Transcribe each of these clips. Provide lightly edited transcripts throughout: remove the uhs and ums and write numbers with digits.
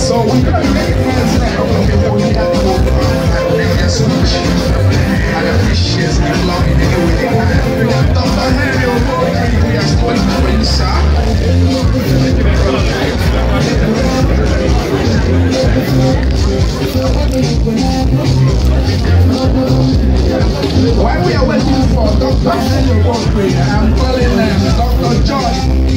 So we're going to recognize that people we have to work on and so much. I appreciate the love in the way they have. Dr. Henry O'Rourke, we are still doing sir. While we are waiting for Dr. Henry O'Rourke, I'm calling Dr. John.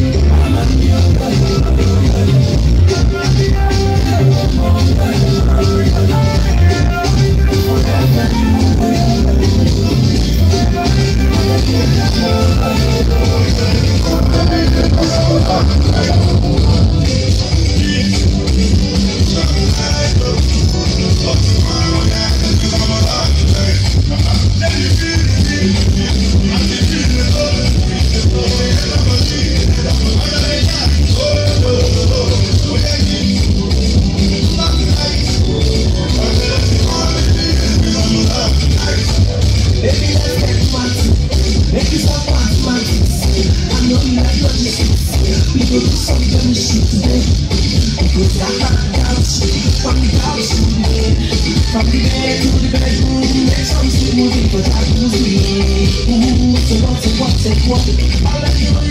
From the bed to the bedroom, make some sweet movie, but I lose me. So what, all I do